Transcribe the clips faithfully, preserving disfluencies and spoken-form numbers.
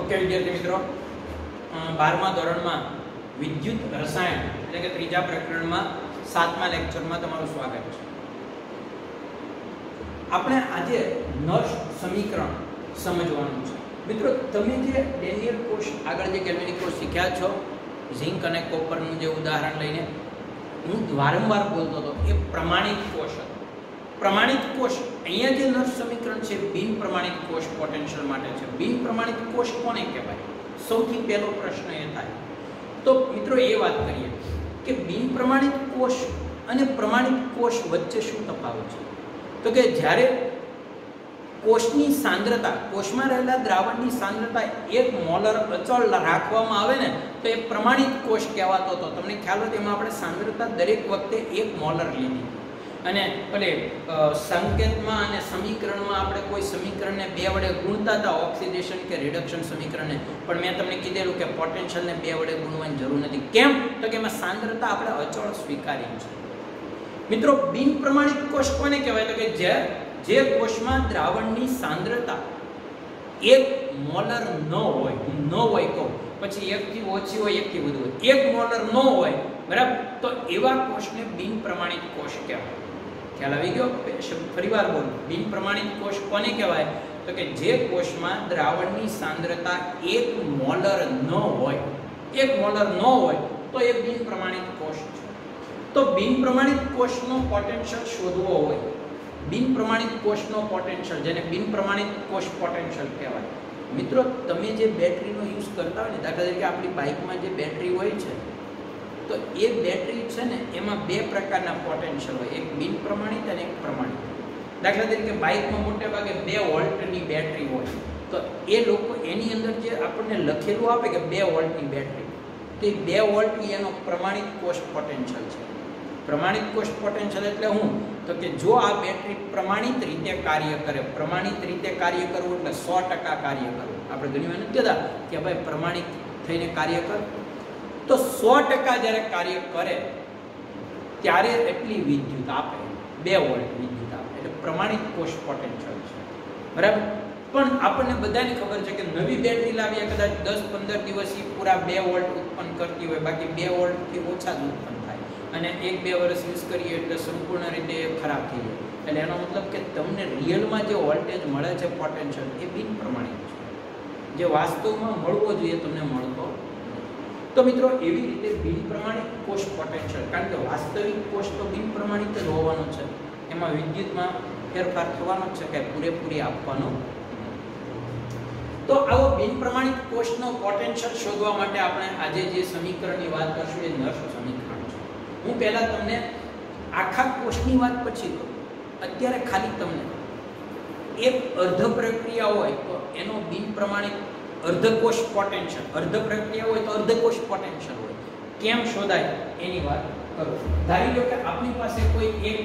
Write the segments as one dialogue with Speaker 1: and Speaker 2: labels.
Speaker 1: Okay વિદ્યાર્થી મિત્રો, બારમા ધોરણમાં વિદ્યુત રસાયણ એટલે કે ત્રીજા પ્રકરણમાં સાતમા લેક્ચરમાં તમારું સ્વાગત છે. આપણે આજે નર્સ સમીકરણ સમજવાનું છે. મિત્રો, તમે જે ડેનિયલ કોષ આગળ જે કેલ્વિનિક કોષ શીખ્યા છો, ઝિંક અને કોપરનું જે ઉદાહરણ લઈને હું વારંવાર બોલતો હતો, એ પ્રમાણિત કોષ હતો. પ્રમાણિત કોષ અહીંયા જે નર્સ સમીકરણ છે બિન પ્રમાણિત કોષ પોટેન્શિયલ માટે છે. બિન પ્રમાણિત કોષ કોને કહેવાય? સૌથી પહેલો પ્રશ્ન એ થાય. તો મિત્રો એ વાત કરીએ કે બિન પ્રમાણિત કોષ અને પ્રમાણિત કોષ વચ્ચે શું તફાવત છે? તો કે જ્યારે કોષની સાંદ્રતા, કોષમાં રહેલા દ્રાવણની સાંદ્રતા એક મોલર અચળ રાખવામાં આવે ને તો એ પ્રમાણિત કોષ કહેવાતો હતો. તમને ખ્યાલ હોય તેમાં આપણે સાંદ્રતા દરેક વખતે એક મોલર લીધી અને ભલે સંકેતમાં અને સમીકરણમાં આપણે કોઈ સમીકરણને બે વડે ગુણતા હતા, ઓક્સિડેશન કે રિડક્શન સમીકરણને, પણ મેં તમને કીધેલું કે પોટેન્શિયલને બે વડે ગુણવાની જરૂર નથી. કેમ? તો કે એમાં સાંદ્રતા આપણે અચળ સ્વીકારી છે. મિત્રો, બિન પ્રમાણિત કોષ કોને કહેવાય? તો કે જે જે કોષમાં દ્રાવણની સાંદ્રતા એક મોલર ન હોય, ન હોય કહું પછી એકથી ઓછી હોય, એકથી વધુ હોય, એક મોલર ન હોય, બરાબર, તો એવા કોષને બિન પ્રમાણિત કોષ કહેવાય. ખ્યાલ આવી ગયો? ફરીવાર બોલું, બિન પ્રમાણિત કોષ કોને કહેવાય? તો કે જે કોષમાં દ્રાવણની સાંદ્રતા એક મોલર ન હોય, એક મોલર ન હોય તો એ બિન પ્રમાણિત કોષ છે. તો બિન પ્રમાણિત કોષનો પોટેન્શિયલ શોધવો હોય, બિન પ્રમાણિત કોષનો પોટેન્શિયલ, જેને બિન પ્રમાણિત કોષ પોટેન્શિયલ કહેવાય. મિત્રો, તમે જે બેટરીનો યુઝ કરતા હોય ને, દાખલા તરીકે આપણી બાઇકમાં જે બેટરી હોય છે, તો એ બેટરી છે ને એમાં બે પ્રકારના પોટેન્શિયલ હોય, એક બિન પ્રમાણિત અને એક પ્રમાણિત. દાખલા તરીકે બાઇકમાં મોટે ભાગે બે વોલ્ટની બેટરી હોય, તો એ લોકો એની અંદર જે આપણને લખેલું આપે કે બે વોલ્ટની બેટરી, તો એ બે વોલ્ટની એનો પ્રમાણિત કોષ પોટેન્શિયલ છે. પ્રમાણિત કોષ પોટેન્શિયલ એટલે હું? તો કે જો આ બેટરી પ્રમાણિત રીતે કાર્ય કરે, પ્રમાણિત રીતે કાર્ય કરવું એટલે સો ટકા કાર્ય કરવું. આપણે ઘણી વાર નથી કહેતા કે ભાઈ પ્રમાણિત થઈને કાર્ય કર, તો સો ટકા જ્યારે કાર્ય કરે ત્યારે એટલી વિદ્યુત આપે, બે વોલ્ટ વિદ્યુત આપે, એટલે પ્રમાણિત કોષ પોટેન્શિયલ છે. બરાબર? પણ આપણને બધાને ખબર છે કે નવી બેટરી લાવીએ કદાચ દસ પંદર દિવસથી પૂરા બે વોલ્ટ ઉત્પન્ન કરતી હોય, બાકી બે વોલ્ટથી ઓછા જ ઉત્પન્ન થાય, અને એક બે વર્ષ યુઝ કરીએ એટલે સંપૂર્ણ રીતે ખરાબ થઈ જાય. એટલે એનો મતલબ કે તમને રિયલમાં જે વોલ્ટેજ મળે છે પોટેન્શિયલ એ બિન પ્રમાણિત છે, જે વાસ્તવમાં મળવો જોઈએ તમને મળતો. તો મિત્રો, એવી રીતે બિન પ્રમાણિત કોષ પોટેન્શિયલ, કારણ કે વાસ્તવિક કોષ તો બિન પ્રમાણિત જ હોવાનો છે, એમાં વિદ્યુતમાં ફેરફાર થવાનો જ છે, કે પૂરેપૂરી આપવાનો. તો આવો બિન પ્રમાણિત કોષનો પોટેન્શિયલ શોધવા માટે આપણે આજે જે સમીકરણની વાત કરશું એ નર્સ સમીકરણ છે. હું પહેલા તમને આખા કોષની વાત પછી કરું. અત્યારે ખાલી તમને એક અર્ધ પ્રક્રિયા હોય તો એનો બિન પ્રમાણિત અર્ધકોષ પોટેન્શિયલ, અર્ધ પ્રક્રિયા હોય તો અર્ધકોષ પોટેન્શિયલ હોય, કેમ શોધાય એની વાત કરું. ધારી લો કે આપણી પાસે કોઈ એક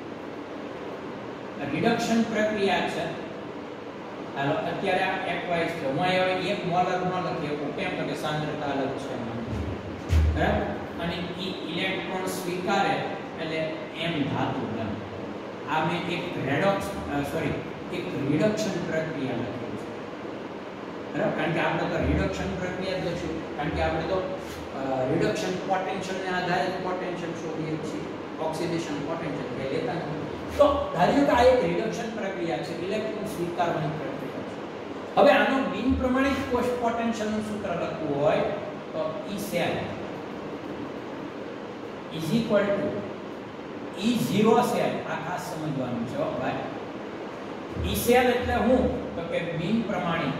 Speaker 1: રિડક્શન પ્રક્રિયા છે. હાલો, અત્યારે આ એક્વાઇઝ છે, હું અહીંયા એક મોલર ન લખી શકું, કેમ? તો કે સાંદ્રતા અલગ છે, બરાબર, અને ઈ ઇલેક્ટ્રોન સ્વીકારે એટલે એમ ધાતુ બને. આ મેં એક રેડોક્સ સોરી એક રિડક્શન પ્રક્રિયા લખી છે, બરાબર, કારણ કે આપણે તો રિડક્શન પ્રક્રિયા જ લખશું, કારણ કે આપણે તો રિડક્શન પોટેન્શિયલને આધારે પોટેન્શિયલ શોધીએ છીએ, ઓક્સિડેશન પોટેન્શિયલ કે લેતા નથી. તો ધારીએ કે આ એક રિડક્શન પ્રક્રિયા છે, ઇલેક્ટ્રોન સ્વીકારવાની પ્રક્રિયા છે. હવે આનો બિન પ્રમાણિત કોષ પોટેન્શિયલનું સૂત્ર લખવું હોય તો E cell is equal to E zero cell. આ ખાસ સમજવાનું છે ભાઈ. E સેલ એટલે હું? તો કે બિન પ્રમાણિત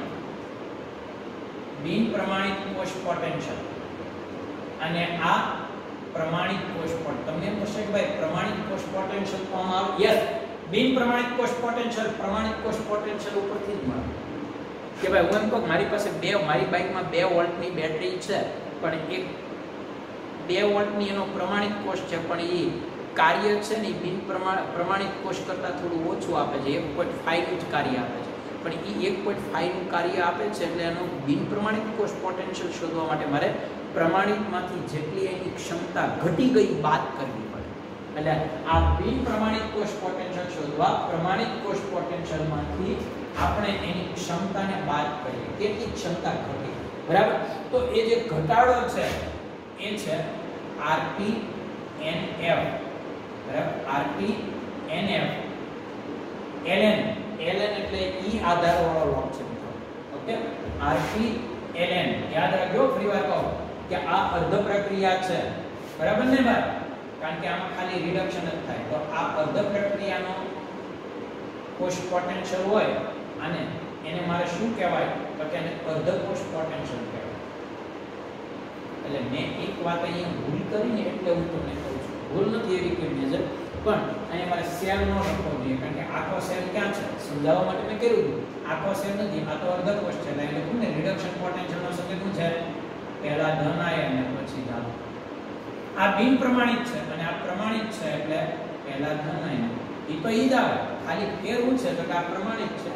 Speaker 1: બિન પ્રમાણિત કોષ પોટેન્શિયલ, અને આ પ્રમાણિત કોષ પોટેન્શિયલ. તમને એમ થશે કે ભાઈ પ્રમાણિત કોષ પોટેન્શિયલ તો આમાં આવે. યસ, બિન પ્રમાણિત કોષ પોટેન્શિયલ પ્રમાણિત કોષ પોટેન્શિયલ ઉપરથી જ મળે. કે ભાઈ હું એમ કહું મારી પાસે બે મારી બાઇકમાં બે વોલ્ટની બેટરી છે, પણ એક બે વોલ્ટની એનો પ્રમાણિત કોષ છે, પણ એ કાર્ય છે ને બિન પ્રમાણિત કોષ કરતાં થોડું ઓછું આપે છે, એક પોઈન્ટ ફાઈવનું જ કાર્ય આપે છે, પણ એ એક પોઈન્ટ ફાઈવનું કાર્ય આપે છે, એટલે એનો બિન પ્રમાણિત કોષ પોટેન્શિયલ શોધવા માટે મારે પ્રમાણિતમાંથી જેટલી એની ક્ષમતા ઘટી ગઈ બાદ કરવી પડે. એટલે આ બિન પ્રમાણિત કોષ પોટેન્શિયલ શોધવા પ્રમાણિત કોષ પોટેન્શિયલમાંથી આપણે એની ક્ષમતાને બાદ કરીએ કેટલી ક્ષમતા ઘટી બરાબર તો એ જે ઘટાડો છે એ છે આરપી એનએફ બરાબર આરપી એનએફ એલએન એલએન એટલે ઈ આધાર વાળો લોક છે મિત્રો ઓકે આરપી એલએન યાદ રાખજો ફરીવાર કહો કે આ અર્ધ પ્રક્રિયા છે બરાબર ને ભાઈ કારણ કે આમાં ખાલી રિડક્શન જ થાય તો આ અર્ધ પ્રક્રિયાનો કોષ પોટેન્શિયલ હોય અને એને મારે શું કહેવાય તો કે એને અર્ધ કોષ પોટેન્શિયલ કહેવાય એટલે મેં એક વાત અહીંયા ભૂલ કરીને એટલે હું તમને કહું છું ભૂલ નથી એવી કોઈ મેજર પણ અહીંયા મારે સેલ નો લખવો જોઈએ કારણ કે આખો સેલ ક્યાં છે સમજાવવા માટે મેં કર્યું હતું આખો સેલ નથી આ તો અર્ધ કોષ છે એટલે લખું ને રિડક્શન પોટેન્શિયલ નો સંકેત શું છે પહેલા ધન આયન અને પછી ધાતુ આ બિન પ્રમાણિત છે અને આ પ્રમાણિત છે એટલે પહેલા ધન આયન એ તો ઈ જ આવે ખાલી ફેરવું છે તો કે આ પ્રમાણિત છે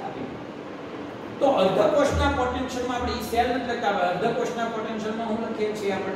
Speaker 1: તો અર્ધ કોષના પોટેન્શિયલમાં આપણે ઈ સેલ નથી લખતા અર્ધ કોષના પોટેન્શિયલમાં હું લખીએ છીએ આપણે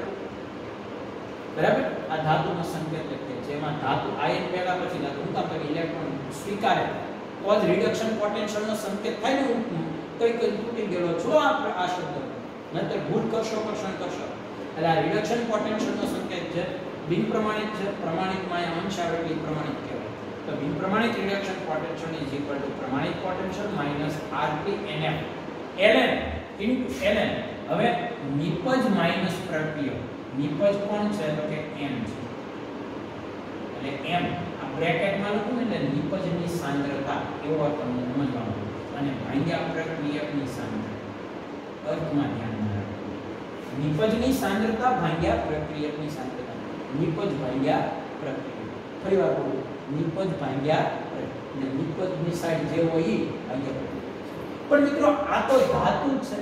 Speaker 1: બરાબર આ ધાતુનો સંકેત લખીએ છીએ એમાં ધાતુ આયન પહેલા પછી ધાતુ હું કામ કરી ઇલેક્ટ્રોન સ્વીકારે તો જ રિડક્શન પોટેન્શિયલનો સંકેત થાય ને કઈ કઈ તૂટી ગયેલો છો આ આ શબ્દ નહીતર ભૂલ કરશો કરશો કરશો એટલે આ રિડક્શન પોટેન્શિયલનો સંકેત છે બિન પ્રમાણિત છે પ્રમાણિતમાં એ અંશ આવે એટલે પ્રમાણિત કહેવાય તો બિન પ્રમાણિત reduction potential is equal to પ્રમાણિત potential minus RT NF LN into LN હવે નિપજ માઈનસ પ્રક્રિયા નિપજ કોણ છે તો કે એમ છે એટલે એમ આ બ્રેકેટમાં લખું ને એટલે નિપજની સાંદ્રતા એવો તમને સમજવાનું અને ભાંગ્યા પ્રક્રિયકની સાંદ્રતા અર્થમાં ધ્યાનમાં રાખો નિપજની સાંદ્રતા ભાંગ્યા પ્રક્રિયકની સાંદ્રતા નિપજ ભાંગ્યા પ્રક્રિયક ફરીવાર બોલું નિપજ ભાંગ્યા અને નિપજની સાઈડ જે હોય ઈ ભાંગ્યા પણ મિત્રો આ તો ધાતુ છે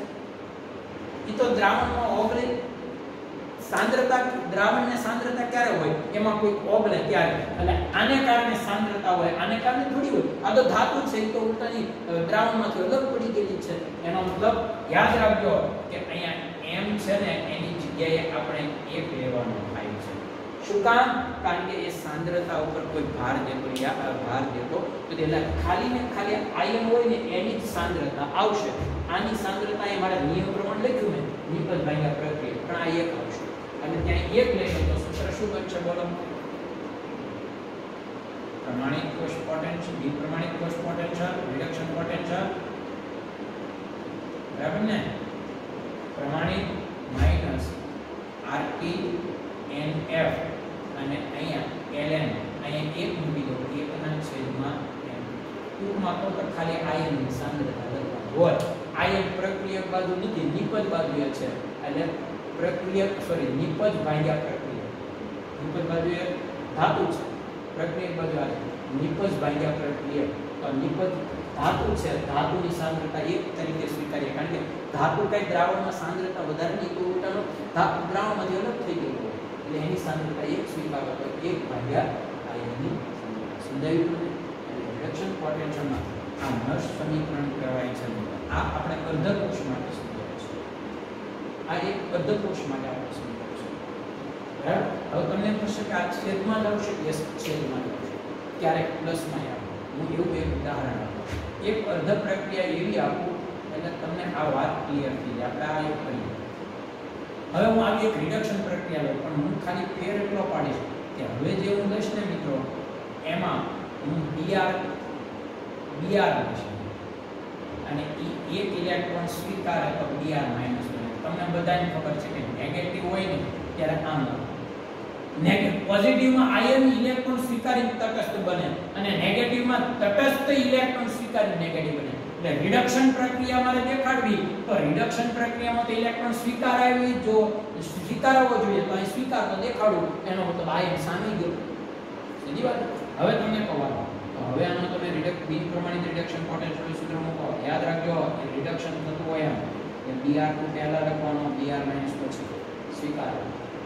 Speaker 1: ઈ તો દ્રાવણમાં ઓગળે સાંદ્રતા દ્રાવણની સાંદ્રતા ક્યારે હોય એમાં કોઈ ઓગળે ત્યારે એટલે આને કારણે સાંદ્રતા હોય આને કારણે થોડી હોય આ તો ધાતુ છે ઈ તો ઉલટાની દ્રાવણમાંથી અલગ પડી ગયેલી છે એનો મતલબ યાદ રાખજો કે અહીંયા એમ છે ને એની જગ્યાએ આપણે એક લેવાનું થાય છે શું કામ કારણ કે એ સાંદ્રતા ઉપર કોઈ ભાર દેતો યા ભાર દેતો તો એટલે ખાલી ને ખાલી આયન હોય ને એની જ સાંદ્રતા આવશે આની સાંદ્રતા એ મારા નિયમ પ્રમાણે લખ્યું ને નિપજ ભાગ્યા પ્રક્રિયા પણ આ એક આવશે અને ત્યાં એક લઈને તો સૂત્ર શું બનશે બોલો પ્રમાણિત કોષ પોટેન્શિયલ બિન પ્રમાણિત કોષ પોટેન્શિયલ રિડક્શન પોટેન્શિયલ બરાબર ને પ્રમાણિત માઈનસ આરપી એનએફ અને અહીંયા એલએન અહીંયા એક મૂકી દો એકના છેદમાં એમ ટૂંકમાં કહો તો ખાલી આયનની સાંદ્રતા લખવાનું હોય આયન પ્રક્રિયક બાજુ નથી નિપજ બાજુએ છે એટલે પ્રક્રિયક સોરી નિપજ ભાગ્યા પ્રક્રિયક નિપજ બાજુ એ ધાતુ છે પ્રક્રિયક બાજુ આ નિપજ ભાગ્યા પ્રક્રિયક તો નિપજ ધાતુ છે ધાતુની સાંદ્રતા એક તરીકે સ્વીકારીએ કારણ કે ધાતુ કઈ દ્રાવણમાં સાંદ્રતા વધારે નહીં તો ઉલટાનો ધાતુ દ્રાવણમાંથી અલગ થઈ ગયો હોય એટલે એની સાંદ્રતા એક સ્વીકારો તો એક ભાગ્યા આયનની સાંદ્રતા સમજાયું ને એટલે રિડક્શન પોટેન્શિયલમાં આ નર્સ સમીકરણ કહેવાય છે આ આપણે અર્ધકોષ માટે સમજાવ્યું છે આ એક અર્ધકોષ માટે આપણે સમજાવ્યું છે બરાબર હવે તમને થશે કે આ છેદમાં લાવશે યસ છેદમાં લાવશે ક્યારેક પ્લસમાં આવે હું એવું એક ઉદાહરણ આપું એક અર્ધ પ્રક્રિયા એવી આપું એટલે તમને આ વાત ક્લિયર થઈ જાય આપણે આ એક કરીએ હવે હું આવી એક રિડક્શન પ્રક્રિયા લઉં પણ હું ખાલી ફેર એટલો પાડીશ કે હવે જે હું લઈશ ને મિત્રો એમાં હું બીઆર બીઆર લઈશ અને ઈ એક ઇલેક્ટ્રોન સ્વીકારે તો બીઆર માઈનસ બને તમને બધાને ખબર છે કે નેગેટિવ હોય ને ત્યારે આમ નેગેટિવ પોઝિટિવમાં આયન ઇલેક્ટ્રોન સ્વીકારી તટસ્થ બને અને નેગેટિવમાં તટસ્થ ઇલેક્ટ્રોન સ્વીકારી નેગેટિવ બને એટલે રિડક્શન પ્રક્રિયા મારે દેખાડવી તો રિડક્શન પ્રક્રિયામાં તો ઇલેક્ટ્રોન સ્વીકારાવી જો સ્વીકારવો જોઈએ તો અહીં સ્વીકાર તો દેખાડવું એનો મતલબ આયન સામે ગયો સીધી વાત હવે તમને કહેવાનું તો હવે આનો તમે રિડક્ટ બિન પ્રમાણિત રિડક્શન પોટેન્શિયલ સૂત્ર મૂકો યાદ રાખજો કે રિડક્શન થતું હોય એમ કે બીઆર ટુ પહેલા લખવાનો બીઆર માઈનસ પછી સ્વીકાર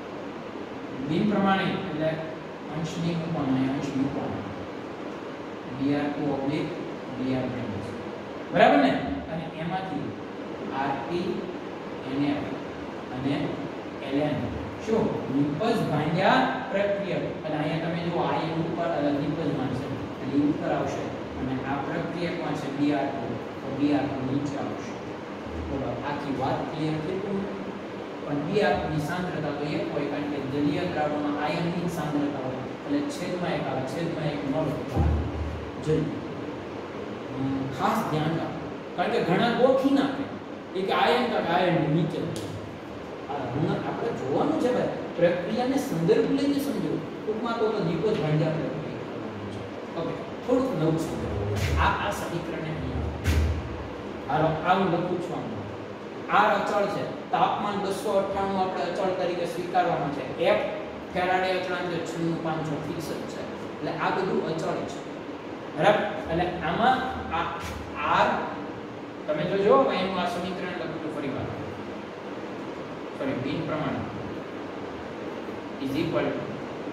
Speaker 1: બિન પ્રમાણિત એટલે અંશ ની મૂકવાનો અહીં અંશ મૂકવાનો BR two oblique BR minus બરાબર ને અને એમાંથી આરટી એનએફ અને એલએન શું નિપજ ભાંગ્યા પ્રક્રિયક એટલે અહીંયા તમે જો આયન ઉપર નિપજમાં છે એટલે ઉપર આવશે અને આ પ્રક્રિયકમાં છે બી આર ટુ તો બી આર ટુ નીચે આવશે બોલો આખી વાત ક્લિયર થઈ ગઈ પણ બી આર ની સાંદ્રતા તો એક હોય કારણ કે જલીય દ્રાવણમાં આયનની સાંદ્રતા હોય એટલે છેદમાં એક આવે છેદમાં એક મળે જલ ખાસ ધ્યાન રાખો કારણ કે ઘણા ગોખી નાખે એ કે આયન તક આયન નીચે આપણે જોવાનું છે ભાઈ પ્રક્રિયાને સંદર્ભ લઈને સમજો ટૂંકમાં તો નિપજ ભાંગ્યા પ્રક્રિયા ઓકે થોડુંક નવું સમજો આ આ સમીકરણને અહીંયા હાલો આવું લખું છું આમ આર અચળ છે તાપમાન બસો અઠ્ઠાણું આપણે અચળ તરીકે સ્વીકારવાનું છે એફ ફેરાડે અચળાંક છન્નું પાંચસો ફિક્સ જ છે એટલે આ બધું અચળ છે બરાબર એટલે આમાં આ આર તમે જોજો એનું આ સમીકરણ લખું છું ફરી વાર સોરી બિન પ્રમાણ ઇઝ ઇક્વલ ટુ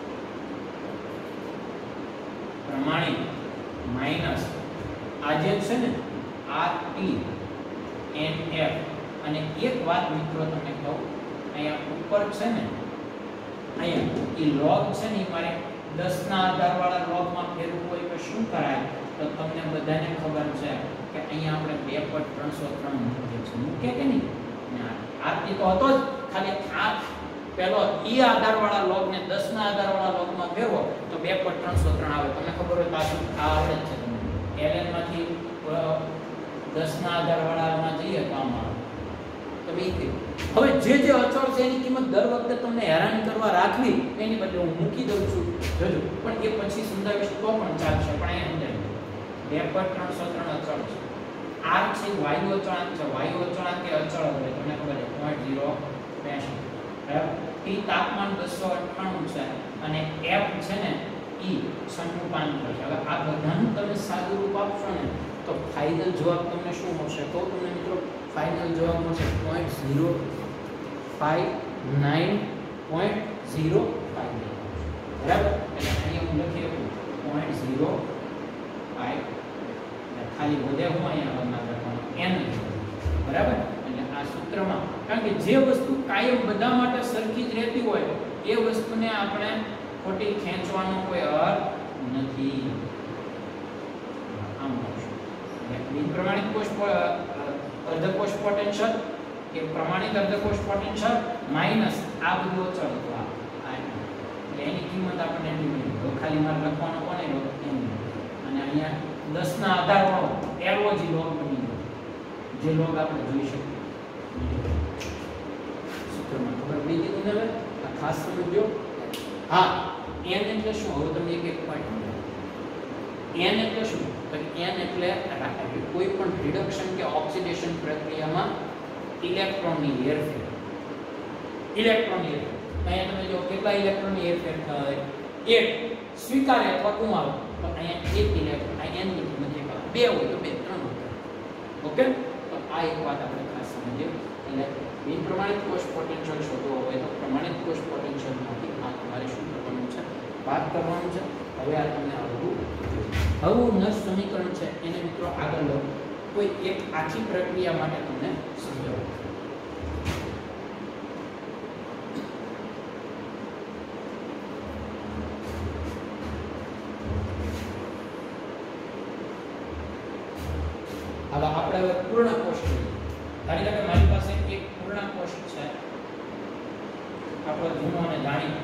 Speaker 1: પ્રમાણિત માઈનસ આ જે છે ને આર ટી એન એફ અને એક વાત મિત્રો તમને કહું અહીંયા ઉપર છે ને અહીંયા એ લોગ છે ને મારે દસ ના આધાર વાળા લોગ માં ફેરવું હોય તો શું કરાય તો તમને બધાને ખબર છે કે અહીંયા આપણે બે પોઈન્ટ ત્રણસો ત્રણ મૂકીએ છીએ મૂકે કે નહીં આ ટી તો હતો જ ખાલી આ પેલો ઈ આધાર વાળા લોગ ને દસ ના આધાર વાળા લોગ માં ફેરવો તો બે પોઈન્ટ ત્રણસો ત્રણ આવે તમને ખબર હોય તો આ આવડે જ છે તમને એલએન માંથી દસ ના આધાર વાળામાં જઈએ તો આમાં તમે હવે જે જે અચળ છે એની કિંમત દર વખતે તમને હેરાન કરવા રાખવી એની બદલે હું મૂકી દઉં છું જોજો પણ એ પછી સમજાવીશ તો પણ ચાલશે પણ અહીંયા સમજાવી બે પોઈન્ટ ત્રણસો ત્રણ અચળ છે આર છે વાયુ અચળાંક છે વાયુ અચળાંક એ અચળ હોય તમને ખબર છે પોઈન્ટ ઝીરો ત્રેસઠ બરાબર ટી તાપમાન બસો અઠ્ઠાણું છે અને એફ છે ને ઈ છન્નું પાંચસો છે હવે આ બધાનું તમે સાદું રૂપ આપશો ને તો ફાઇનલ જવાબ તમને શું મળશે તો તમને મિત્રો ફાઇનલ જવાબ મળશે point zero five nine point zero five બરાબર એટલે અહીંયા હું લખી શકું પોઈન્ટ ઝીરો ફાઈવ ખાલી વધે હું અહીંયા લખના લખવાનું એન બરાબર એટલે આ સૂત્રમાં કારણ કે જે વસ્તુ કાયમ બધા માટે સરખી જ રહેતી હોય એ વસ્તુને આપણે ખોટી ખેંચવાનો કોઈ અર્થ નથી આમ બિન પ્રમાણિત કોષ અર્ધકોષ પોટેન્શિયલ કે પ્રમાણિત અર્ધકોષ પોટેન્શિયલ માઈનસ આ બધું અચળ હતું આ એટલે એની કિંમત આપણને એટલી મળી ખાલી મારે લખવાનો કોને લોગ અને અહીંયા દસ ના આધાર વાળો એલઓજી લોગ બની ગયો જે લોગ આપણે જોઈ શકીએ સૂત્રમાં ખબર પડી ગઈ તમને હવે આ ખાસ સમજો હા એન એટલે શું હવે તમને એક એક પોઈન્ટ એન એટલે શું તો એન એટલે કોઈ પણ રિડક્શન કે ઓક્સિડેશન પ્રક્રિયામાં ઇલેક્ટ્રોનની હેરફેર ઇલેક્ટ્રોનની હેરફેર અહીંયા તમે જો કેટલા ઇલેક્ટ્રોનની હેરફેર થાય એક સ્વીકારે અથવા ગુમાવે તો અહીંયા એક ઇલેક્ટ્રોન આ એન ની કિંમત એક બે હોય તો બે ત્રણ હોય ઓકે તો આ એક વાત આપણે ખાસ સમજીએ એટલે બિન પ્રમાણિત કોષ પોટેન્શિયલ શોધવો હોય તો પ્રમાણિત કોષ પોટેન્શિયલમાંથી આ તમારે શું કરવાનું છે વાત કરવાનું છે હવે આ તમને આવડવું હવે નસ સમીકરણ છે એને મિત્રો આગળ લો કોઈ એક આખી પ્રક્રિયા માટે તમને સમજાવું હવે આપણે હવે પૂર્ણ કોષ ધારી લો કે મારી પાસે એક પૂર્ણ કોષ છે આપણો જૂનો અને જાણીતો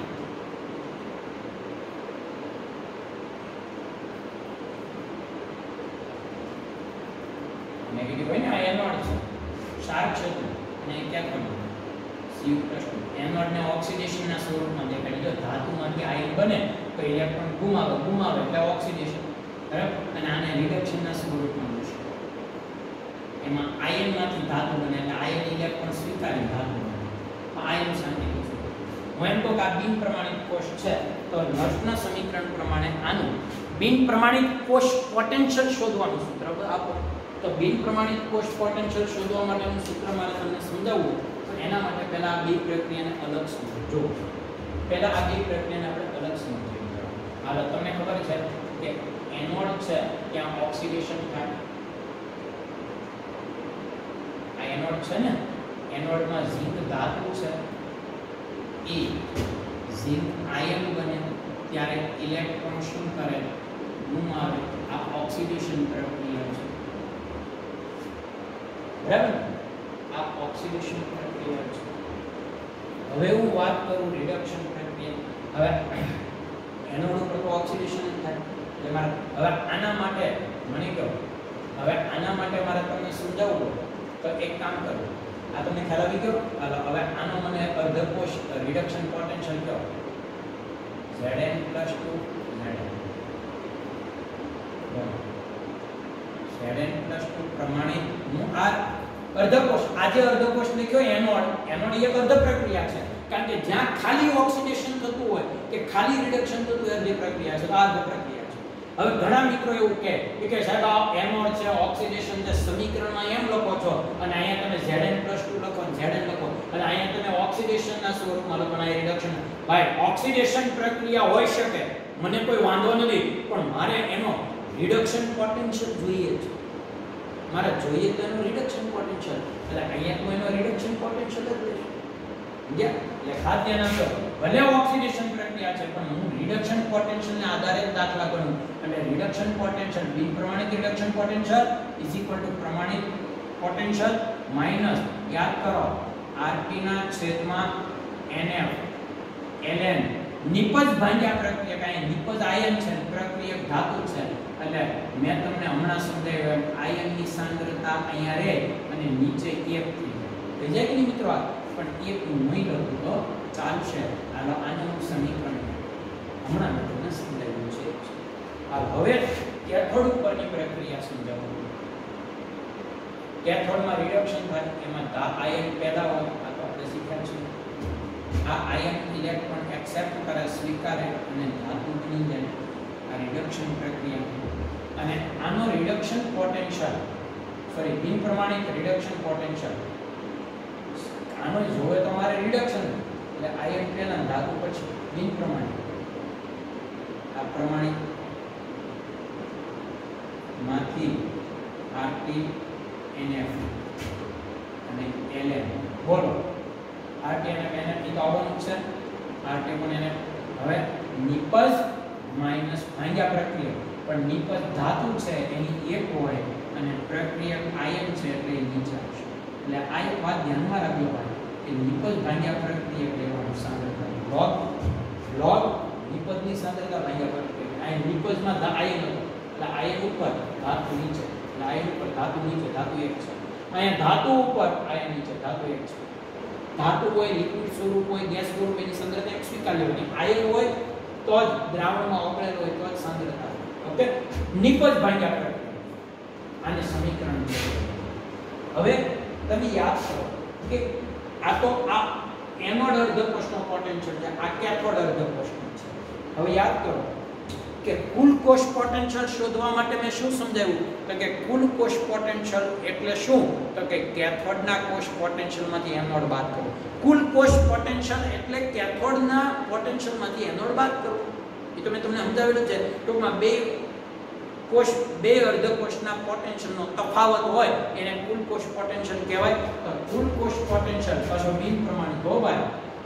Speaker 1: નેગેટિવ હોય ને આ એનોડ છે ક્ષાર ક્ષેત્ર અને ક્યાં પણ સીયુ પ્રશ્ન એનોડ ને ઓક્સિડેશન ના સ્વરૂપમાં દેખાય જો ધાતુમાંથી આયન બને તો ઇલેક્ટ્રોન ગુમાવે ગુમાવે એટલે ઓક્સિડેશન બરાબર અને આને રિડક્શન ના સ્વરૂપમાં મળશે એમાં આયન માંથી ધાતુ બને એટલે આયન ઇલેક્ટ્રોન સ્વીકારી ધાતુ બને આયન શાંતિ હું એમ કહું કે આ બિન પ્રમાણિત કોષ છે તો નર્સના સમીકરણ પ્રમાણે આનું બિન પ્રમાણિત કોષ પોટેન્શિયલ શોધવાનું સૂત્ર આપો તો બિન પ્રમાણિત કોષ પોટેન્શિયલ શોધવા માટેનું સૂત્ર મારે તમને સમજાવવું તો એના માટે પહેલા આ બે પ્રક્રિયાને અલગ સમજો પહેલા આ બે પ્રક્રિયાને આપણે અલગ સમજવી હાલો તમને ખબર છે કે એનોડ છે ત્યાં ઓક્સિડેશન થાય આ એનોડ છે ને એનોડમાં ઝિંક ધાતુ છે એ ઝિંક આયન બને ત્યારે ઇલેક્ટ્રોન શું કરે ગુમાવે આ ઓક્સિડેશન પ્રક્રિયા છે બરાબર આ ઓક્સિડેશન પ્રક્રિયા છે હવે હું વાત કરું રિડક્શન પ્રક્રિયા હવે એનોડ ઉપર તો ઓક્સિડેશન થાય એટલે મારે હવે આના માટે મને કહો હવે આના માટે મારે તમને સમજાવવું તો એક કામ કરો આ તમને ખ્યાલ આવી ગયો હાલો હવે આનો મને અર્ધકોષ રિડક્શન પોટેન્શિયલ કહો Zn plus two Zn Zn plus two પ્રમાણિત હું આ અર્ધકોષ આજે અર્ધકોષ લખ્યો એનોડ એનોડ એક અર્ધ પ્રક્રિયા છે કારણ કે જ્યાં ખાલી ઓક્સિડેશન થતું હોય કે ખાલી રિડક્શન થતું હોય અર્ધ પ્રક્રિયા છે આ અર્ધ પ્રક્રિયા છે હવે ઘણા મિત્રો એવું કહે કે સાહેબ આ એનોડ છે ઓક્સિડેશન છે સમીકરણમાં એમ લખો છો અને અહીંયા તમે Zn plus two લખો અને Zn લખો અને અહીંયા તમે ઓક્સિડેશનના સ્વરૂપમાં લખો અને રિડક્શન ભાઈ ઓક્સિડેશન પ્રક્રિયા હોઈ શકે મને કોઈ વાંધો નથી પણ મારે એનો રિડક્શન પોટેન્શિયલ જોઈએ છે મારે જોઈએ તો એનો રિડક્શન પોટેન્શિયલ એટલે અહીંયા તો એનો રિડક્શન પોટેન્શિયલ જ લેશે સમજ્યા એટલે ખાસ ધ્યાન આપજો ભલે ઓક્સિડેશન પ્રક્રિયા છે પણ હું રિડક્શન પોટેન્શિયલને આધારે દાખલા ગણું એટલે રિડક્શન પોટેન્શિયલ બિન પ્રમાણિત reduction potential is equal to પ્રમાણિત પોટેન્શિયલ માઈનસ યાદ કરો આરટી ના છેદમાં એનએફ એલએન નિપજ ભાંગ્યા પ્રક્રિયક અહીં નિપજ આયન છે પ્રક્રિયક ધાતુ છે એટલે મેં તમને હમણાં સમજાવ્યું આયનની સાંદ્રતા અહીંયા રહે અને નીચે એક થઈ જાય જાય કે નહીં મિત્રો આ પણ એક નહીં લખું તો ચાલશે હાલો આનું સમીકરણ હમણાં મેં તમને સમજાવ્યું છે હાલ હવે કેથોડ ઉપરની પ્રક્રિયા સમજાવું કેથોડમાં રિડક્શન થાય એમાં આયન પેદા હોય આ તો આપણે શીખ્યા છે આ આયન ઇલેક્ટ્રોન એક્સેપ્ટ કરે સ્વીકારે અને ધાતુ બની જાય આ રિડક્શન પ્રક્રિયા અને આનો રિડક્શન પોટેન્શિયલ સોરી બિન પ્રમાણિત રિડક્શન પોટેન્શિયલ આનો જોવે તો મારે રિડક્શન એટલે આયન પહેલા ધાતુ પછી બિન પ્રમાણિત આ પ્રમાણિત માંથી આરટી એનએફ અને એલએન બોલો આરટી અને એનએફ ની તો આવવાનું છે આરટી પણ એને હવે નિપજ માઈનસ ભાંગ્યા પ્રક્રિયા પણ નિપજ ધાતુ છે એની એક હોય અને પ્રક્રિયક આયન છે એટલે એ નીચે આવશે એટલે આ એક વાત ધ્યાનમાં રાખજો ભાઈ કે નિપજ ભાંગ્યા પ્રક્રિયક લેવાનું સાંદ્રતા log log નિપજની સાંદ્રતા ભાંગ્યા પ્રક્રિયક આ નિપજમાં આયન એટલે આયન ઉપર ધાતુ નીચે એટલે આયન ઉપર ધાતુ નીચે ધાતુ એક છે અહીંયા ધાતુ ઉપર આયન નીચે ધાતુ એક છે ધાતુ હોય લિક્વિડ સ્વરૂપ હોય ગેસ સ્વરૂપ એની સાંદ્રતા એક સ્વીકાર્ય હોય આયન હોય તો જ દ્રાવણમાં ઓગળેલો હોય તો જ સાંદ્રતા ઓકે નિપજ ભાંગ્યા પ્રક્રિયા આને સમીકરણ છે હવે તમે યાદ કરો કે આ તો આ એનોડ અર્ધકોષનો પોટેન્શિયલ છે આ કેથોડ અર્ધકોષનો છે હવે યાદ કરો કે કુલ કોષ પોટેન્શિયલ શોધવા માટે મેં શું સમજાવ્યું તો કે કુલ કોષ પોટેન્શિયલ એટલે શું તો કે કેથોડના કોષ પોટેન્શિયલમાંથી એનોડ બાદ કરો કુલ કોષ પોટેન્શિયલ એટલે કેથોડના પોટેન્શિયલમાંથી એનોડ બાદ કરો એ તો મેં તમને સમજાવેલું છે ટૂંકમાં બે કોષ બે અર્ધકોષના પોટેન્શિયલનો તફાવત હોય એને કુલ કોષ પોટેન્શિયલ કહેવાય તો કુલ કોષ પોટેન્શિયલ પાછો બિન પ્રમાણિત હો ભાઈ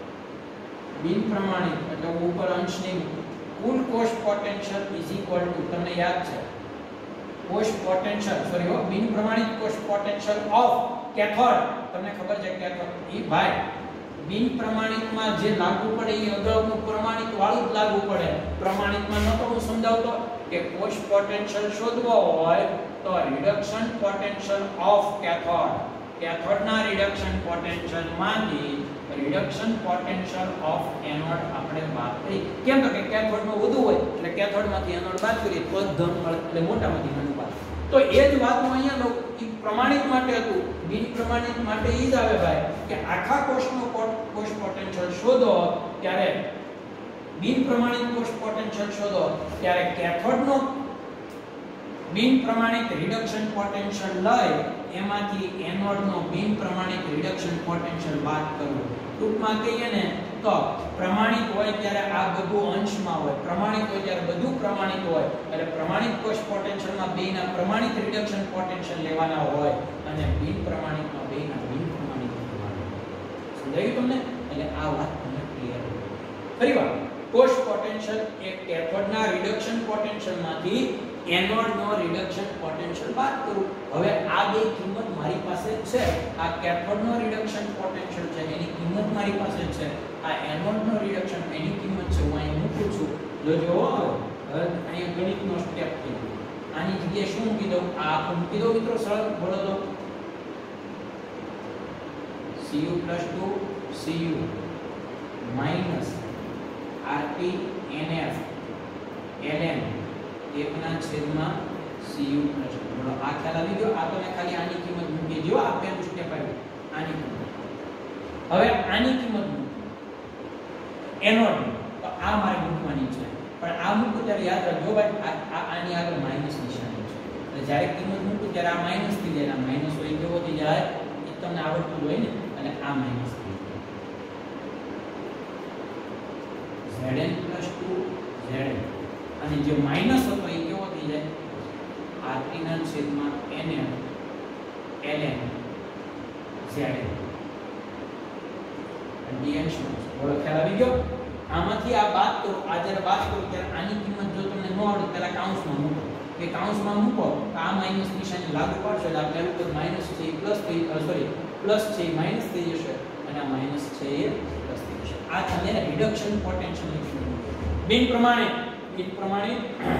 Speaker 1: બિન પ્રમાણિત એટલે ઉપર અંશની કુલ કોષ પોટેન્શિયલ ઇઝ ઇક્વલ ટુ તમને યાદ છે કોષ પોટેન્શિયલ સોરી હો બિન પ્રમાણિત કોષ પોટેન્શિયલ ઓફ કેથોડ તમને ખબર છે કેથોડ ઈ ભાઈ બિન પ્રમાણિતમાં જે લાગુ પડે એ અગાઉનું પ્રમાણિત વાળું જ લાગુ પડે પ્રમાણિતમાં ન તો હું સમજાવતો કે કોષ પોટેન્શિયલ શોધવો હોય તો રિડક્શન પોટેન્શિયલ ઓફ કેથોડ કેથોડના રિડક્શન પોટેન્શિયલ માંથી રિડક્શન પોટેન્શિયલ ઓફ એનોડ આપણે બાદ કરી કેમ તો કે કેથોડમાં વધુ હોય એટલે કેથોડમાંથી એનોડ બાદ કરીએ તો ધન મળે એટલે મોટામાંથી નાનું બાદ તો એ જ વાત હું અહીંયા લઉં એ પ્રમાણિત માટે હતું બિન પ્રમાણિત માટે એ જ આવે ભાઈ કે આખા કોષનો કોષ પોટેન્શિયલ શોધો ત્યારે બિન પ્રમાણિત કોષ પોટેન્શિયલ શોધો ત્યારે કેથોડનો બિન પ્રમાણિત રિડક્શન પોટેન્શિયલ લઈ એમાંથી એનોડનો બિન પ્રમાણિત રિડક્શન પોટેન્શિયલ બાદ કરવું ટૂંકમાં કહીએ ને તો પ્રમાણિત હોય ત્યારે આ બધું અંશમાં હોય પ્રમાણિત હોય ત્યારે બધું પ્રમાણિત હોય એટલે પ્રમાણિત કોષ પોટેન્શિયલમાં બેના પ્રમાણિત રિડક્શન પોટેન્શિયલ લેવાના હોય અને બિન પ્રમાણિતમાં બેના બિન પ્રમાણિત લેવાના સમજાયું તમને એટલે આ વાત તમને ક્લિયર ફરીવાર કોષ પોટેન્શિયલ એ કેથોડના રિડક્શન પોટેન્શિયલમાંથી એનોડનો રિડક્શન પોટેન્શિયલ બાદ કરું. હવે આ બે કિંમત મારી પાસે છે. આ કેથોડનો રિડક્શન પોટેન્શિયલ છે એની કિંમત મારી પાસે છે. આ એનોડનો રિડક્શન એની કિંમત છે. હું અહીં મૂકું છું. જોજો હવે અહીંયા ગણિતનો સ્ટેપ થઈ ગયો. આની જગ્યાએ શું મૂકી દઉં? આ આખું મૂકી દઉં મિત્રો. સરળ બોલો તો Cu plus two Cu minus Rt Nf Ln એકના છેદમાં Cu plus two. બોલો આ ખ્યાલ આવી ગયો? આ તમે ખાલી આની કિંમત મૂકી દો. આ પહેલું સ્ટેપ આવ્યું. આની કિંમત હવે આની કિંમત એનોડ તો આ મારે મૂકવાની છે. પણ આ મૂકું ત્યારે યાદ રાખજો ભાઈ આ આની આગળ માઈનસ નિશાની છે. એટલે જ્યારે કિંમત મૂકું ત્યારે આ માઈનસ થઈ જાય. આ માઈનસ હોય કેવો થઈ જાય એ તમને આવડતું હોય ને. અને આ માઈનસ થઈ જાય. Zn plus two Zn અને જે માઈનસ હતો એ કેવો થઈ જાય? Rt ના છેદમાં Nm Ln Zn અને dn શું છે? બોલો ખ્યાલ આવી ગયો? આમાંથી આ બાદ કરો. આ જ્યારે બાદ કરો ત્યારે આની કિંમત જો તમને ન આવડે પહેલા કાઉન્સમાં મૂકો. કે કાઉન્સમાં મૂકો તો આ માઈનસ નિશાની લાગુ પડશે એટલે આ પહેલું પદ માઈનસ છે એ પ્લસ થઈ સોરી પ્લસ છે એ માઈનસ થઈ જશે અને આ માઈનસ છે એ પ્લસ થઈ જશે. આ તમને રિડક્શન પોટેન્શિયલ લખ્યું. બિન પ્રમાણિત બિન પ્રમાણિત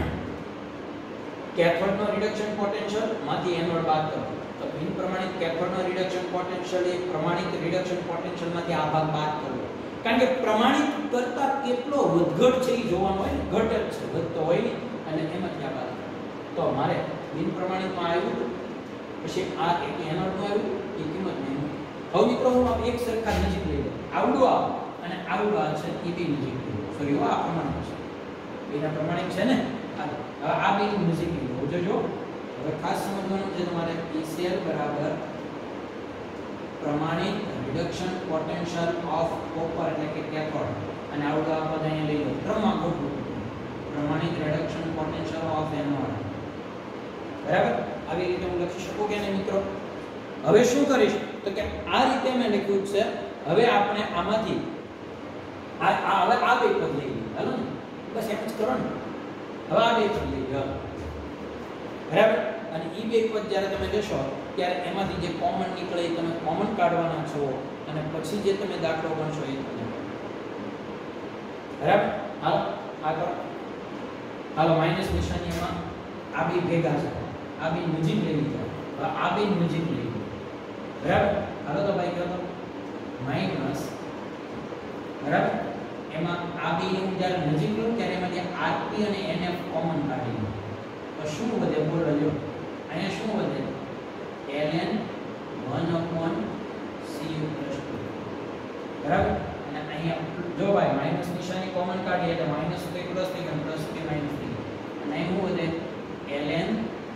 Speaker 1: કેથોડનો રિડક્શન પોટેન્શિયલ માંથી એનોડ બાદ કરો. તો બિન પ્રમાણિત કેથોડનો રિડક્શન પોટેન્શિયલ એ પ્રમાણિત રિડક્શન પોટેન્શિયલ માંથી આ ભાગ બાદ કરો. કારણ કે પ્રમાણિત કરતા કેટલો વધઘટ છે એ જોવાનું હોય ને. ઘટ જ છે, વધતો હોય ને. અને એમાંથી આ બાદ તો મારે બિન પ્રમાણિતમાં આવ્યું પછી આ એક એનોડનું આવ્યું એ કિંમત નહીં. હવે મિત્રો હું આ એક સરખા નજીક લઈ લઉં. આવડું આ અને આવડું આ છે એ બે નજીક લઈ લઉં. સોરી આ પ્રમાણિત છે. બેના પ્રમાણિત છે ને. હવે આ બે નજીક લઈ લઉં. જોજો હવે ખાસ સમજવાનું છે તમારે પીસીએલ બરાબર પ્રમાણિત રિડક્શન પોટેન્શિયલ ઓફ કોપર એટલે કે કેથોડ અને આવડું આ પદ અહીંયા લઈ લો. ક્રમમાં ગોઠવો. પ્રમાણિત રિડક્શન પોટેન્શિયલ ઓફ એનોડ બરાબર આવી રીતે હું લખી શકું કે નહીં મિત્રો? હવે શું કરીશ તો કે આ રીતે મેં લખ્યું છે. હવે આપણે આમાંથી આ આ હવે આ બે પદ લઈ લઈએ. હાલો ને બસ એમ જ કરો ને. હવે આ બે પદ લઈ લો બરાબર. અને ઈ બે પદ જ્યારે તમે લેશો ત્યારે એમાંથી જે કોમન નીકળે એ તમે કોમન કાઢવાના છો અને પછી જે તમે દાખલો ગણશો એ તમે બરાબર. હાલો આ કરો. હાલો માઈનસ નિશાનીમાં આ બે ભેગા છે. આ બે નજીક લઈ લીધા. હવે આ બે નજીક લઈ લીધા બરાબર. હાલો તો ભાઈ કહો તો માઈનસ બરાબર. એમાં આ બે હું જ્યારે નજીક લઉં ત્યારે એમાંથી Rt અને Nf કોમન કાઢી લઉં તો શું વધે? બોલો જો અહીંયા શું વધે? Ln one upon Cu plus two બરાબર. અને અહીંયા જો ભાઈ માઈનસ નિશાની કોમન કાઢીએ એટલે માઈનસ થઈ પ્લસ થઈ ગયું, પ્લસ થી માઈનસ થઈ ગયું. અને અહીં શું વધે? Ln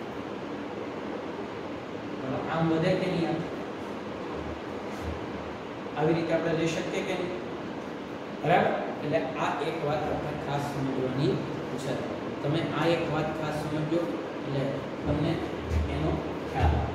Speaker 1: આમ વધે કે નહીં? આવી રીતે આપણે લઈ શકીએ કે નહીં? બરાબર. એટલે આ એક વાત આપણે ખાસ સમજવાની છે. તમે આ એક વાત ખાસ સમજો એટલે તમને એનો ખ્યાલ આવે.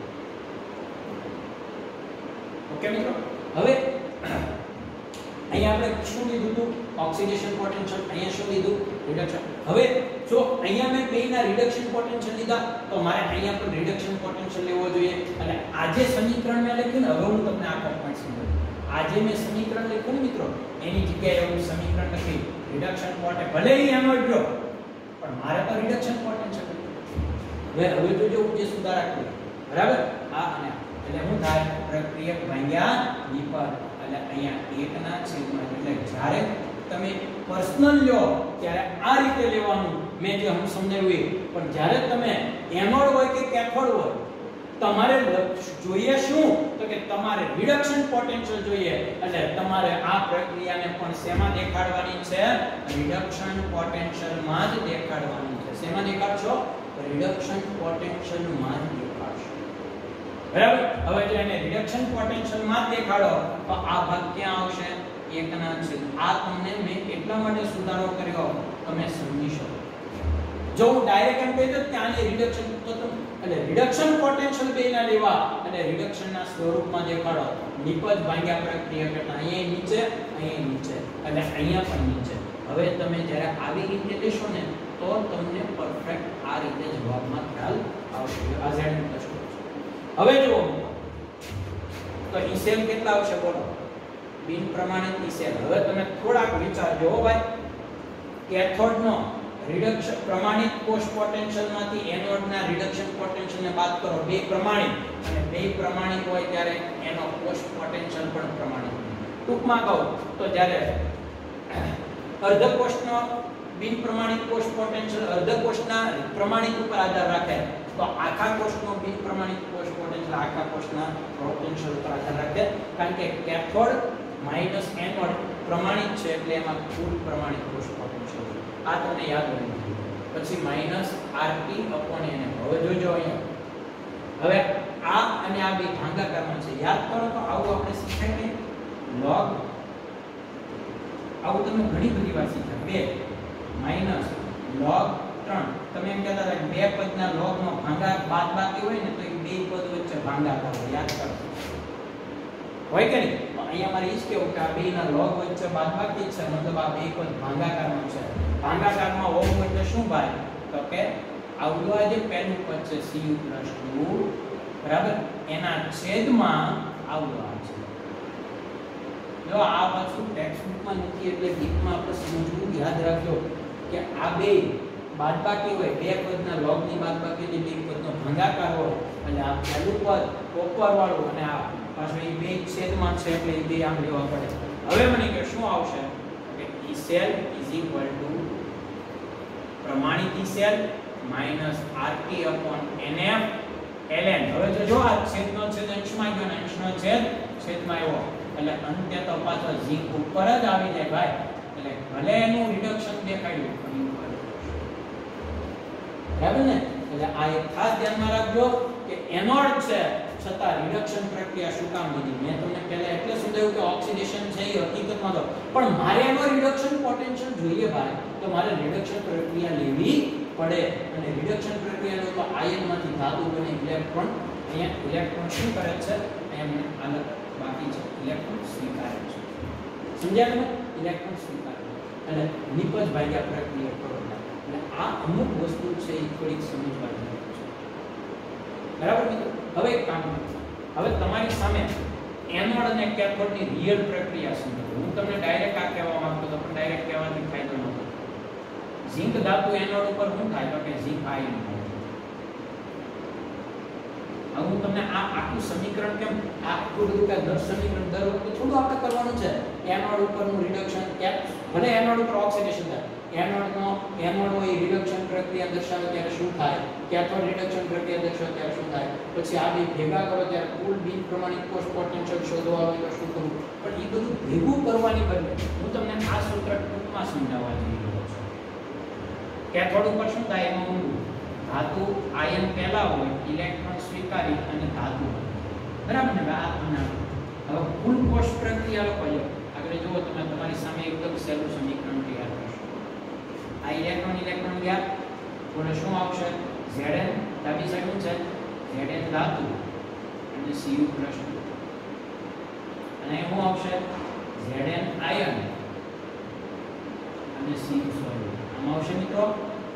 Speaker 1: ઓકે મિત્રો. હવે અહીંયા આપણે શું લીધું હતું? Oxidation potential. અહીંયા શું લીધું? રિડક્શન. હવે જો અહીંયા મેં બેના રિડક્શન પોટેન્શિયલ લીધા તો મારે અહીંયા પણ રિડક્શન પોટેન્શિયલ લેવો જોઈએ. અને આજે સમીકરણ મેં લખ્યું ને હવે હું તમને આખો પોઈન્ટ સમજાવું. આજે મેં સમીકરણ લખ્યું ને મિત્રો એની જગ્યાએ હું સમીકરણ લખી રિડક્શન પોટેન્શિયલ ભલે ઈ એનોડ લો પણ મારે તો રિડક્શન પોટેન્શિયલ હવે હવે તો જો જે સુધારા કર્યો બરાબર. આ અને એટલે હું થાય પ્રક્રિયક ભાગ્યા વિપર એટલે અહીંયા એકના છેદમાં એટલે જ્યારે તમે પર્સનલ લો ત્યારે આ રીતે લેવાનું મેં જે હમ સમજાવ્યું. પણ જ્યારે તમે એનોડ હોય કે કેથોડ હોય તમારે જોઈએ શું તો કે તમારે રિડક્શન પોટેન્શિયલ જોઈએ. એટલે તમારે આ પ્રક્રિયાને પણ શેમાં દેખાડવાની છે? રિડક્શન પોટેન્શિયલ માં જ દેખાડવાની છે. શેમાં દેખાડશો? રિડક્શન પોટેન્શિયલ માં જ દેખાડશો બરાબર. હવે જો એને રિડક્શન પોટેન્શિયલ માં જ દેખાડો તો આ ભાગ ક્યાં આવશે? એકના છેદ. આ તમને મેં એટલા માટે સુધારો કર્યો તમે સમજી શકો. જો હું ડાયરેક્ટ એમ કહી દઉં કે આને રિડક્શન તો તમે એટલે એટલે રિડક્શન પોટેન્શિયલ બેના લેવા અને રિડક્શનના સ્વરૂપમાં દેખાડો. નિપજ ભાગ્યા પ્રક્રિયા કરતા અહીંયા નીચે અહીંયા નીચે અને અહીંયા પણ નીચે. હવે તમે જ્યારે આવી રીતે લેશો ને તો તમને પરફેક્ટ આ રીતે જવાબમાં ખ્યાલ આવશે. આ ઝેડ પ્લસ ટુ. હવે જુઓ તો ઈસેલ કેટલા આવશે બોલો? બિન પ્રમાણિત ઈસેલ. હવે તમે થોડાક વિચારજો ભાઈ. કેથોડનો રિડક્શન પ્રમાણિત કોષ પોટેન્શિયલમાંથી એનોડના રિડક્શન પોટેન્શિયલને બાદ કરો. બે પ્રમાણિત અને બે પ્રમાણિત હોય ત્યારે એનો કોષ પોટેન્શિયલ પણ પ્રમાણિત. ટૂંકમાં કહું તો જ્યારે અર્ધ કોષનો બિન પ્રમાણિત કોષ પોટેન્શિયલ અર્ધ કોષના પ્રમાણિત ઉપર આધાર રાખે તો આખા કોષનો બિન પ્રમાણિત કોષ પોટેન્શિયલ આખા કોષના પોટેન્શિયલ ઉપર આધાર રાખે. કારણ કે કેથોડ માઈનસ એનોડ પ્રમાણિત છે એટલે એમાં કુલ પ્રમાણિત કોષ પોટેન્શિયલ આ તમને યાદ રહેવું. પછી માઈનસ આરટી અપોન એને. હવે જોજો અહીંયા હવે આ અને આ બે ભાગાકારમાં છે. યાદ કરો તો આવું આપણે શીખ્યા કે log આવું તમે ઘણી બધી વાર શીખ્યા. બે માઈનસ log ત્રણ. તમે એમ કહેતા હતા કે બે પદના log નો ભાગાકાર બાદબાકી હોય ને તો એ બે પદ વચ્ચે ભાગાકાર હોય. યાદ કરો હોય કે નહીં? અહીંયા મારે ઈ જ કેવું કે આ બેના log વચ્ચે બાદબાકી છે મતલબ આ બે પદ ભાગાકારમાં છે. ભાગાકારમાં હોવું એટલે શું ભાઈ? તો કે આવડું આ જે પહેલું પદ છે cu પ્લસ ટુ બરાબર એના છેદમાં આવડું આ છે. જો આ પાછું ટેક્સ્ટબુકમાં નથી એટલે ગીતમાં આપણે સમજવું યાદ રાખજો કે આ બે બાદબાકી હોય બે પદના logની બાદબાકીની બે પદનો ભાગાકાર હોય એટલે આ પહેલું પદ ઉપર વાળું અને આ પાછું એ બે છેદમાં છે એટલે એ બે આમ લેવા પડે. હવે મને કે શું આવશે કે E cell is equal to પ્રમાણિત E cell minus RT upon N F ln. હવે જો જો આ છેદનો છેદ અંશમાં ગયો ને અંશનો છેદ છેદમાં આવ્યો એટલે અંતે તો પાછો ઝીંક ઉપર જ આવી જાય ભાઈ. એટલે ભલે એનું રિડક્શન દેખાડ્યું પણ ઉપર બરાબર ને. એટલે આ એક ખાસ ધ્યાનમાં રાખજો કે એનોડ છે છતાં રિડક્શન પ્રક્રિયા શું કામ લીધી. મેં તમને પહેલા એટલે સમજાવ્યું કે ઓક્સિડેશન છે એ હકીકતમાં તો પણ મારે એનો રિડક્શન પોટેન્શિયલ જોઈએ ભાઈ તો મારે રિડક્શન પ્રક્રિયા લેવી પડે. અને રિડક્શન પ્રક્રિયા લો તો આયનમાંથી ધાતુ બને ઇલેક્ટ્રોન. અહીંયા ઇલેક્ટ્રોન શું કરે છે? અહીંયા અલગ બાકી છે ઇલેક્ટ્રોન સ્વીકારે છે. સમજ્યા તમે? ઇલેક્ટ્રોન સ્વીકારે અને નિપજ ભાગ્યા પ્રક્રિયા કરો. એટલે આ અમુક વસ્તુ છે એ થોડીક સમજવા જેવી છે. બરાબર મિત્રો? હવે એક કામ કરો. હવે તમારી સામે એનોડ અને કેથોડની રિયલ પ્રક્રિયા સમજો. હું તમને ડાયરેક્ટ આ કહેવા માંગતો તો પણ ડાયરેક્ટ કહેવાથી ફાયદો ન થાય. ઝિંક ધાતુ એનોડ ઉપર શું થાય તો કે ઝિંક આયન થાય. હવે હું તમને આ આખું સમીકરણ કેમ આ આખું બધું કે દસ સમીકરણ દર વખતે થોડું આપણે કરવાનું છે. એનોડ ઉપરનું રિડક્શન કે ભલે એનોડ ઉપર ઓક્સિડેશન થાય એનોડનો એનોડ હોય રિડક્શન પ્રક્રિયા દર્શાવે ત્યારે શું થાય? કેથોડ રિડક્શન પ્રક્રિયા દર્શાવે ત્યારે શું થાય? પછી આ બે ભેગા કરો ત્યારે કુલ બિન પ્રમાણિત કોષ પોટેન્શિયલ શોધવા હોય તો શું કરવું? પણ એ બધું ભેગું કરવાની બદલે હું તમને આ સૂત્ર ટૂંકમાં સમજાવવા જઈ રહ્યો છું. કેથોડ ઉપર શું થાય એમાં ઊંધું ધાતુ આયન પહેલા હોય ઇલેક્ટ્રોન સ્વીકારી અને ધાતુ બરાબર ને. આ તમને હવે કુલ કોષ પ્રક્રિયા લોકો આગળ જુઓ તમે તમારી સામે એકદમ સહેલું સમીકરણ તૈયાર કરશો. આ ઇલેક્ટ્રોન ઇલેક્ટ્રોન ગયા એટલે શું આવશે? Zn ડાબી સાઈડ છે Zn ધાતુ અને Cu પ્લસ ટુ અને શું આવશે? Zn આયન અને Cu સોલિડ. આમ આવશે મિત્રો.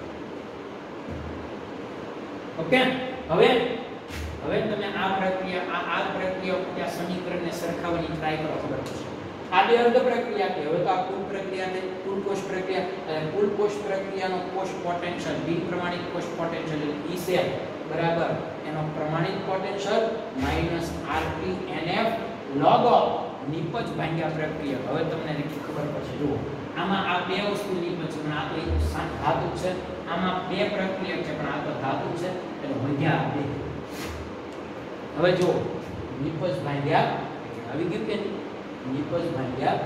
Speaker 1: ઓકે. હવે હવે તમે આ પ્રક્રિયા આ આ પ્રક્રિયા ઉપર આ સમીકરણને સરખાવવાની ટ્રાય કરો. ખબર પડશે આ બે અર્ધ પ્રક્રિયા કે હવે તો આ કુલ પ્રક્રિયા છે કુલ કોષ પ્રક્રિયા અને કુલ કોષ પ્રક્રિયાનો કોષ પોટેન્શિયલ બિન પ્રમાણિત કોષ પોટેન્શિયલ E cell બરાબર એનો પ્રમાણિત potential minus RT NF log of નિપજ ભાગ્યા પ્રક્રિયા. હવે તમને ખબર પડશે. જુઓ આમાં આ બે વસ્તુ નિપજ છે પણ આ તો ધાતુ છે. આમાં બે પ્રક્રિયા છે પણ આ તો ધાતુ છે એટલે વધ્યા બે. હવે જો નિપજ ભાગ્યા આવી ગયું કે નિપજ ભાગ્યા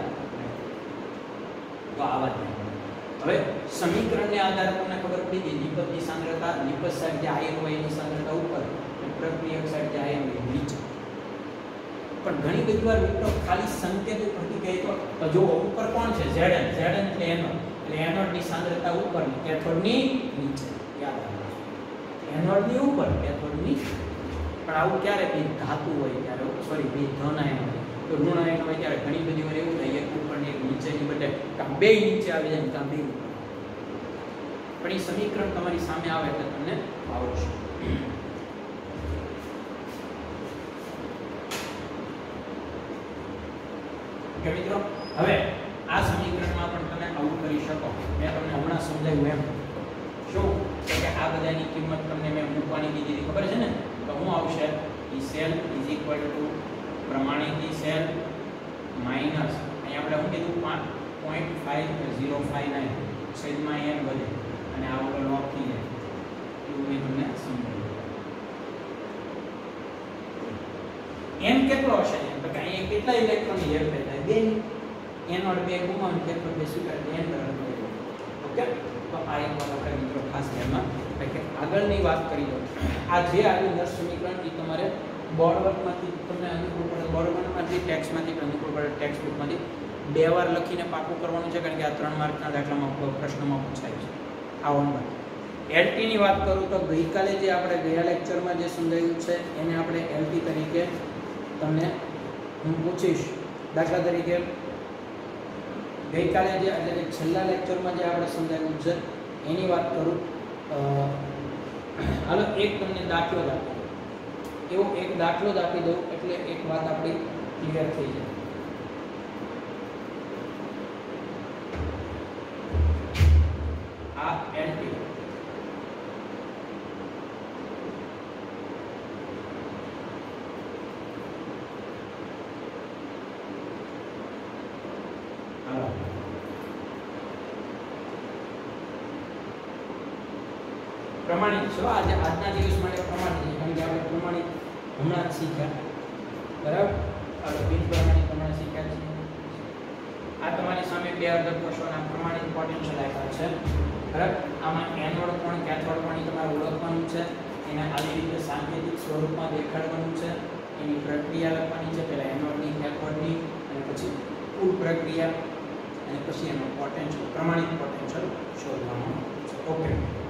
Speaker 1: તો આવા થાય. હવે સમીકરણને આધારે તમને ખબર પડી ગઈ નિપજની સાંદ્રતા નિપજ સાઈડ જે આયન હોય એની સાંદ્રતા ઉપર અને પ્રક્રિયક સાઈડ જે આયન હોય નીચે. પણ ઘણી બધી વાર મિત્રો ખાલી સંકેત ઉપરથી કહે તો જો ઉપર કોણ છે? Zn. Zn એટલે એનોડ એટલે એનોડની સાંદ્રતા ઉપર કેથોડની નીચે. યાદ રાખજો એનોડની ઉપર કેથોડની, પણ આવું ક્યારે બી ધાતુ હોય ત્યારે, સોરી બી ધન આયન હોય તો ઋણ આયન હોય ત્યારે ઘણી બધી વાર એવું થાય એક ઉપર ને એક નીચેની બદલે કાં બે નીચે આવી જાય કાં બે ઉપર. પણ એ સમીકરણ તમારી સામે આવે એટલે તમને આવડશે. કે મિત્રો હવે આ સમીકરણમાં પણ તમે આવું કરી શકો. મેં તમને હમણાં સમજાવ્યું એમ શું કે આ બધાની કિંમત તમને મેં મૂકવાની કીધી હતી, ખબર છે ને? તો હું આવશે E cell is equal to પ્રમાણિત સેલ માઈનસ અહીં આપણે શું કીધું point five zero five nine છેદમાં એન વધે અને આ ઓલો લોક થઈ જાય એવું મેં તમને સમજાવ્યું. એન કેટલો હશે તો કે અહીંયા કેટલા ઇલેક્ટ્રોનની હેરફેર થાય? બે. એન ઓર બે ગુમાવ કેટલો બે સ્વીકાર એન બરાબર. ઓકે, તો આ એક વાત આપણે મિત્રો ખાસ ધ્યાનમાં કે આગળની વાત કરી દો. આ જે આવ્યું દસ સમીકરણ એ તમારે બોર્ડ વર્કમાંથી તમને અનુકૂળ પડે, બોર્ડ વર્કમાંથી ટેક્સ્ટમાંથી અનુકૂળ પડે, ટેક્સ્ટ બુકમાંથી બે વાર લખીને પાકું કરવાનું છે, કારણ કે આ ત્રણ માર્કના દાખલામાં પ્રશ્નમાં પૂછાય છે. આ હોમવર્ક. એલટી ની વાત કરું તો ગઈકાલે જે આપણે ગયા લેક્ચરમાં જે સમજાવ્યું છે એને આપણે એલટી તરીકે તમને હું પૂછીશ. દાખલા તરીકે ગઈકાલે જે એટલે કે છેલ્લા લેક્ચરમાં જે આપણે સમજાવ્યું છે એની વાત કરું. હાલો એક તમને દાખલો જ આપી દઉં, એવો એક દાખલો જ આપી દઉં એટલે એક વાત આપણી ક્લિયર થઈ જાય. આ એલટી પ્રમાણિત છે. આજે આજના દિવસ માટે પ્રમાણિત છે, કારણ કે આપણે પ્રમાણિત હમણાં જ શીખ્યા, બરાબર? આપણે બિન પ્રમાણિત હમણાં શીખ્યા છે. આ તમારી સામે બે અર્ધક કોષોના પ્રમાણિત પોટેન્શિયલ આપ્યા છે, બરાબર? આમાં એનોડ કોણ કેથોડ કોણ તમારે ઓળખવાનું છે, એને આવી રીતે સાંકેતિક સ્વરૂપમાં દેખાડવાનું છે, એની પ્રક્રિયા લખવાની છે, પહેલા એનોડની કેથોડની અને પછી કુલ પ્રક્રિયા અને પછી એનો પોટેન્શિયલ પ્રમાણિત પોટેન્શિયલ શોધવાનું છે. ઓકે.